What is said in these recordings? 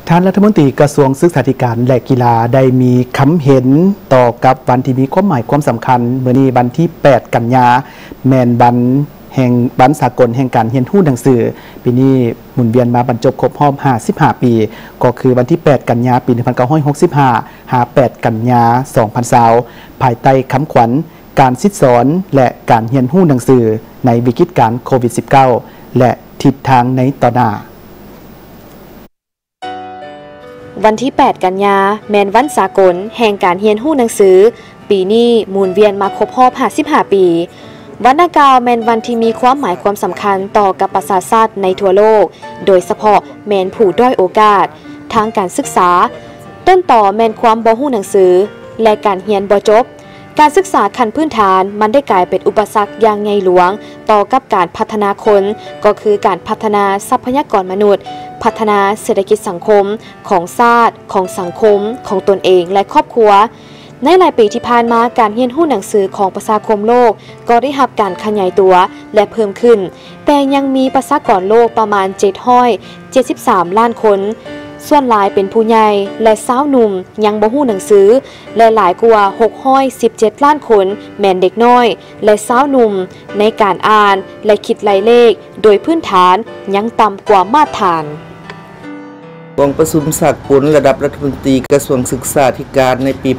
ท่านรัฐมนตรีกระทรวงศึกษาธิการและกีฬาได้มีคำเห็นต่อกับวันที่มีความหมายความสำคัญเมื่อนี้วันที่ 8 กันยาแมนวันสากลแห่งการเรียนรู้หนังสือปีนี้หมุนเวียนมาบรรจบครบรอบ55 ปีก็คือวันที่ 8 กันยาปี 1965 8 กันยา 2020ภายใต้คำขวัญการศึกษาและการเรียนรู้หนังสือในวิกฤตการณ์โควิด -19 และทิศทางในต่อหน้าวันที่ 8 กันยาแมนวันสากลแห่งการเรียนรู้หนังสือปีนี้หมุนเวียนมาครบรอบ55 ปีวันดังกล่าวแมนวันที่มีความหมายความสำคัญต่อกับประชาชาติในทั่วโลกโดยเฉพาะแมนผู้ด้อยโอกาสทางการศึกษาต้นต่อแมนความบ่รู้หนังสือและการเรียนบ่จบการศึกษาขั้นพื้นฐานมันได้กลายเป็นอุปสรรคอย่างใหญ่หลวงต่อกับการพัฒนาคนก็คือการพัฒนาทรัพยากรมนุษย์พัฒนาเศรษฐกิจสังคมของชาติของสังคมของตนเองและครอบครัวในหลายปีที่ผ่านมาการเรียนรู้หนังสือของประชาคมโลกก็ได้รับการขยายตัวและเพิ่มขึ้นแต่ยังมีประชากรโลกประมาณ773 ล้านคนส่วนหลายเป็นผู้ใหญ่และสาวหนุ่มยังบ่ฮู้หนังสือและหลายกว่า617 ล้านคนแม่นเด็กน้อยและสาวหนุ่มในการอ่านและคิดไล่เลขโดยพื้นฐานยังต่ำกว่ามาตรฐานกองประชุมสากลระดับรัฐมนตรีกระทรวงศึกษาธิการในปี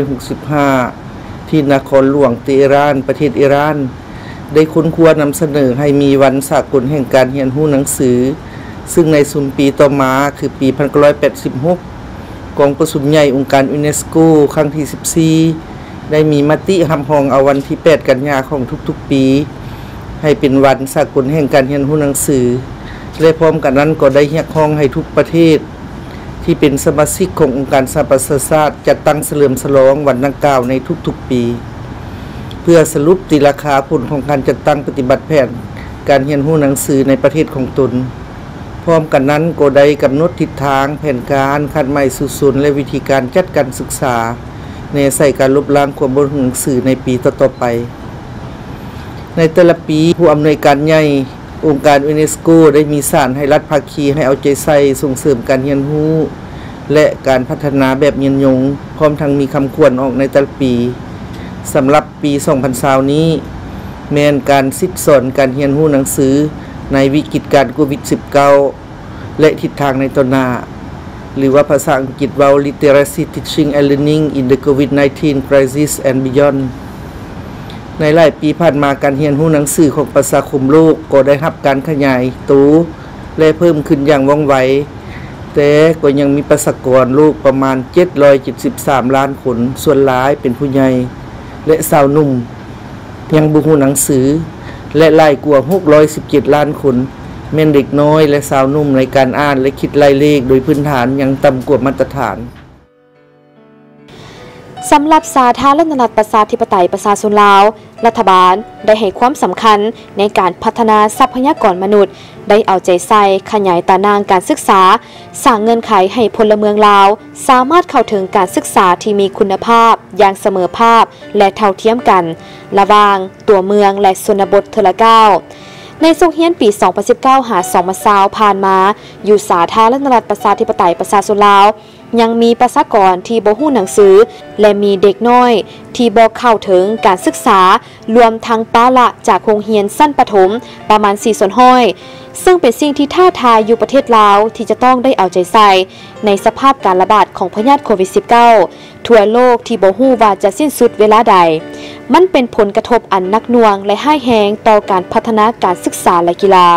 1965 ที่นครหลวงเตหะรานประเทศอิหร่านได้ค้นคว้านำเสนอให้มีวันสากลแห่งการเรียนรู้หนังสือซึ่งในสุมปีต่อมาคือปี 1986 กองประชุมใหญ่องค์การยูเนสโกครั้งที่ 14 ได้มีมติห้ำห้องเอาวันที่ 8 กันยายนของทุกๆปีให้เป็นวันสากลแห่งการเรียนรู้หนังสือและพร้อมกันนั้นก็ได้เรียกร้องให้ทุกประเทศที่เป็นสมาชิกขององค์การสหประชาชาติจัดตั้งเฉลิมฉลองวันดังกล่าวในทุกๆปีเพื่อสรุปตีราคาผลของการจัดตั้งปฏิบัติแผนการเรียนรู้หนังสือในประเทศของตนพร้อมกันนั้นก็ได้กำหนดทิศทางแผนการคัดใหม่สู่ศูนย์และวิธีการจัดการศึกษาในใส่การลบล้างความบ่รู้หนังสือในปีต่อๆไปในแต่ละปีผู้อำนวยการใหญ่องค์การยูเนสโกได้มีสารให้รัฐภาคีให้เอาใจใส่ส่งเสริมการเรียนรู้และการพัฒนาแบบยืนยงพร้อมทั้งมีคำควรออกในแต่ละปีสำหรับปี 2020 นี้แม้นการศึกษาการเรียนรู้หนังสือในวิกฤตการณ์โควิด -19 และทิศทางในต่อหน้าหรือว่าภาษาอังกฤษว่า Literacy Teaching and Learning in the COVID-19 Crisis and Beyond ในหลายปีผ่านมาการเรียนรู้หนังสือของประชาคมโลกก็ได้รับการขยายตัวและเพิ่มขึ้นอย่างว่องไวแต่ก็ยังมีประชากรโลกประมาณ773 ล้านคนส่วนหลายเป็นผู้ใหญ่และสาวหนุ่มยังบ่รู้หนังสือและหลายกว่า617 ล้านคนแม่นเด็กน้อยและสาวหนุ่มในการอ่านและคิดไล่เลขโดยพื้นฐานยังต่ำกว่ามาตรฐานสำหรับสาธารณรัฐประชาธิปไตยประชาชนลาวรัฐบาลได้ให้ความสำคัญในการพัฒนาทรัพยากรมนุษย์ได้เอาใจใส่ขยายตารางการศึกษาสร้างเงื่อนไขให้พลเมืองลาวสามารถเข้าถึงการศึกษาที่มีคุณภาพอย่างเสมอภาคและเท่าเทียมกันระหว่างตัวเมืองและชนบทเทอละก้าวในทรงเฮียนปี 2019 หา 2020 ผ่านมาอยู่สาธารณรัฐประชาธิปไตยประชาชนลาวยังมีประชากรที่บ่ฮู้หนังสือและมีเด็กน้อยที่บ่เข้าถึงการศึกษารวมทั้งปาละจากโรงเรียนสั้นประถมประมาณ4/5ซึ่งเป็นสิ่งที่ท้าทายอยู่ประเทศลาวที่จะต้องได้เอาใจใส่ในสภาพการระบาดของพยาธิโควิด -19 ทั่วโลกที่บ่ฮู้ว่าจะสิ้นสุดเวลาใดมันเป็นผลกระทบอันหนักหน่วงและร้ายแรงต่อการพัฒนาการศึกษาและกีฬา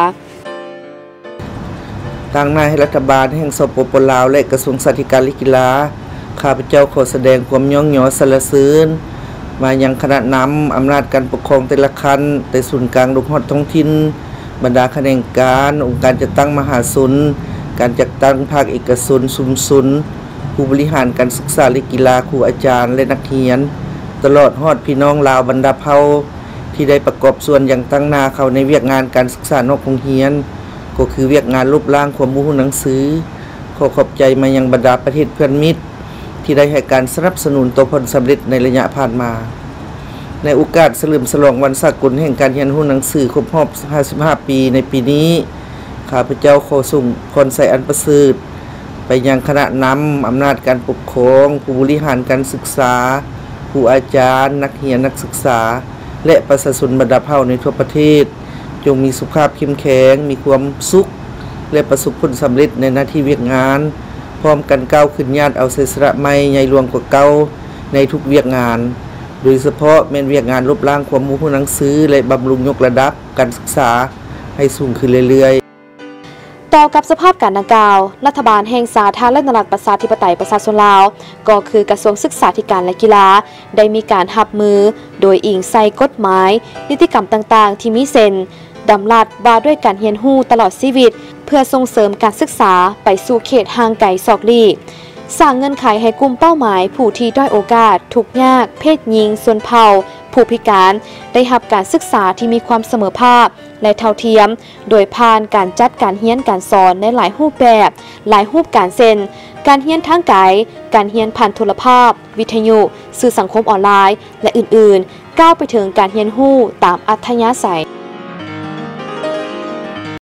ทางนายรัฐบาลแห่งสปป.ลาวและกระทรวงสาธารณสุขและกีฬาข้าพเจ้าขอแสดงความย่องหยอสรรเสริญมายังคณะนำอำนาจการปกครองแต่ละขั้นแต่ศูนย์กลางลูกฮอดท้องถิ่นบรรดาคณะกรรมการองค์การจัดตั้งมหาชนการจัดตั้งภาคเอกชนชุมชนผู้บริหารการศึกษาและกีฬาครูอาจารย์และนักเรียนตลอดฮอดพี่น้องลาวบรรดาเผ่าที่ได้ประกอบส่วนอย่างตั้งหน้าเข้าในเวียกงานการศึกษานอกโรงเรียนก็คือเวียกงานรูปร่างความรู้หนังสือขอขอบใจมายังบรรดาประเทศเพื่อนมิตรที่ได้ให้การสนับสนุนต่อผลสำเร็จในระยะผ่านมาในโอกาสเฉลิมฉลองวันสากลแห่งการเรียนรู้หนังสือครบรอบ55 ปีในปีนี้ข้าพเจ้าขอส่งพรใส่อันประเสริฐไปยังคณะนำอำนาจการปกครองผู้บริหารการศึกษาผู้อาจารย์นักเรียนนักศึกษาและประชาชนบรรดาเผ่าในทั่วประเทศจงมีสุขภาพเข้มแข็งมีความสุขและประสบผลสำเร็จในหน้าที่เวียกงานพร้อมกันก้าวขึ้นญาติเอาเสสระใหม่ใหญ่หลวงกว่าเก่าในทุกเวียกงานโดยเฉพาะแม่นเวียกงานลบล้างความรู้หนังสือและบำรุงยกระดับการศึกษาให้สูงขึ้นเรื่อยๆต่อกับสภาพการดังกล่าวรัฐบาลแห่งสาธารณรัฐประชาธิปไตยประชาชนลาวก็คือกระทรวงศึกษาธิการและกีฬาได้มีการหับมือโดยอิงใส่กฎหมายนิติกรรมต่างๆที่มีเซ็นดำรัสว่าด้วยการเรียนรู้ตลอดชีวิตเพื่อส่งเสริมการศึกษาไปสู่เขตห่างไกลศอกลีกสร้างเงื่อนไขให้กลุ่มเป้าหมายผู้ที่ด้อยโอกาสทุกข์ยากเพศหญิงส่วนเผ่าผู้พิการได้รับการศึกษาที่มีความเสมอภาคและเท่าเทียมโดยผ่านการจัดการเรียนการสอนในหลายรูปแบบหลายรูปการเซ็นการเรียนทางไกลการเรียนผ่านโทรภาพวิทยุสื่อสังคมออนไลน์และอื่นๆก้าวไปถึงการเรียนรู้ตามอัธยาศัย